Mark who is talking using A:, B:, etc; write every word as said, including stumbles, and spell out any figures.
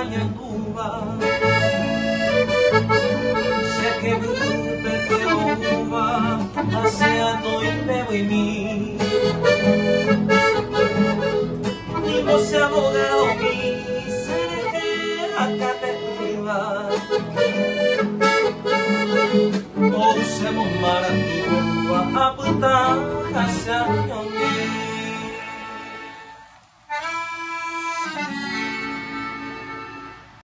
A: Anhanduva se que vive Jehová hacia noi bebo y mí y vos abogado mi se que acá te priva o se mon maranduva a puta hacia